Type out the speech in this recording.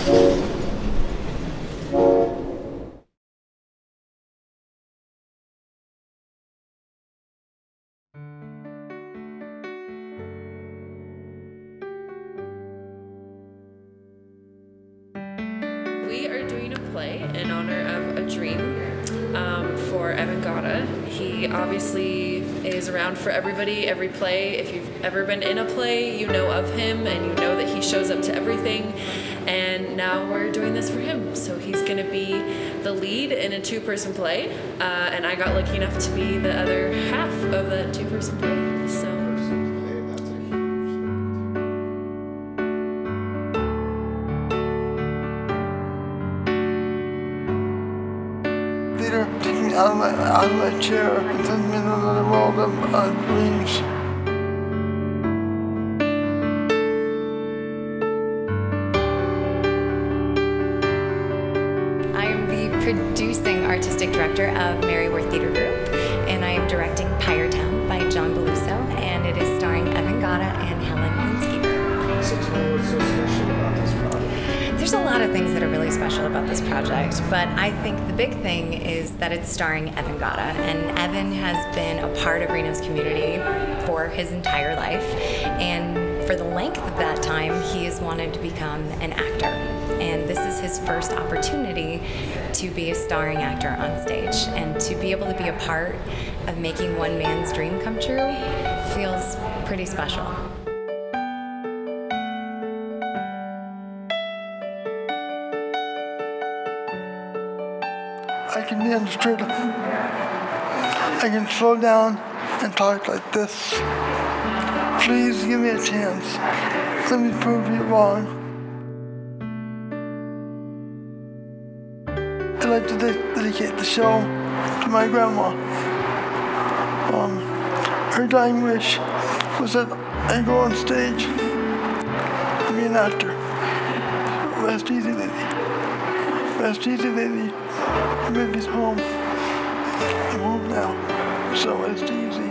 We are doing a play in honor of a dream for Vaude. He obviously is around for everybody, every play. If you've ever been in a play, you know of him and you know that he shows up to everything. And now we're doing this for him. So he's going to be the lead in a two-person play. And I got lucky enough to be the other half of that two-person play. So. Theater took me out of my chair and sent me into another world of dreams. I am the producing artistic director of Vaude Theater Group, and I am directing Pyretown by John Beluso, and it is starring Vaude and Helen Hinsky. So tell me what's so special about this project. There's a lot of things that are really special about this project, but I think the big thing is that it's starring Vaude, and Evan has been a part of Reno's community for his entire life, and for the length of that time, he has wanted to become an actor, and this is his first opportunity to be a starring actor on stage, and to be able to be a part of making one man's dream come true feels pretty special. I can be on the street. I can slow down and talk like this. Please give me a chance. Let me prove you wrong. I'd like to dedicate the show to my grandma. Her dying wish was that I go on stage and be an actor. Rest easy, lady. Rest easy, lady. Your baby's home. I'm home now, so rest easy.